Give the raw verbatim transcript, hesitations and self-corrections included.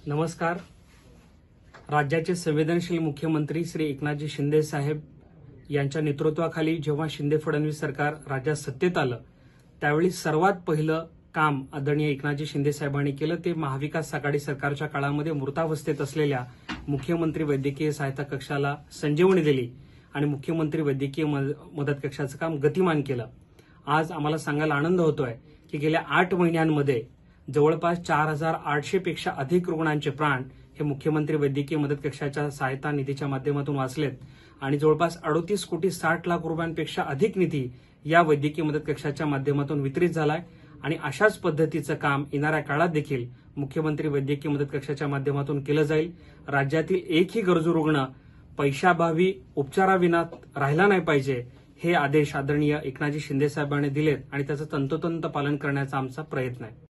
नमस्कार. राज्याचे संवेदनशील मुख्यमंत्री श्री एकनाथजी शिंदे साहेब यांच्या नेतृत्वाखाली जेव्हा शिंदे फडणवीस सरकार राज्यात सत्तेत आलं त्यावेळी सर्वात पहिलं काम आदरणीय एकनाथजी शिंदे साहेबांनी केलं ते महाविकास आघाडी सरकारच्या काळामध्ये मृतावस्थेत असलेल्या मुख्यमंत्री वैद्यकीय सहायता कक्षाला संजीवनी दिली आणि मुख्यमंत्री वैद्यकीय मदत कक्षाचं काम गतिमान केलं. आज आम्हाला सांगायला आनंद होतोय की गेल्या आठ महिन्यांमध्ये जवळपास चार हजार आठशे पेक्षा अधिक रुग्णांचे प्राण हे मुख्यमंत्री वैद्यकीय मदत कक्षाच्या सहायता निधीच्या माध्यमातून वाचलेत आणि जवळपास अडतीस कोटी साठ लाख रुपयांपेक्षा अधिक निधी या वैद्यकीय मदत कक्षाच्या माध्यमातून वितरित झालाय आणि अशाच पद्धतीचं काम येणाऱ्या काळात देखील मुख्यमंत्री वैद्यकीय मदत कक्षाच्या माध्यमातून केलं जाईल. राज्यातील एकही गरजू रुग्ण पैशाभावी उपचाराविना राहिला नाही पाहिजे हे आदेश आदरणीय एकनाथजी शिंदे साहेबांनी दिलेत आणि त्याचं तंतोतंत पालन करण्याचा आमचा प्रयत्न आहे.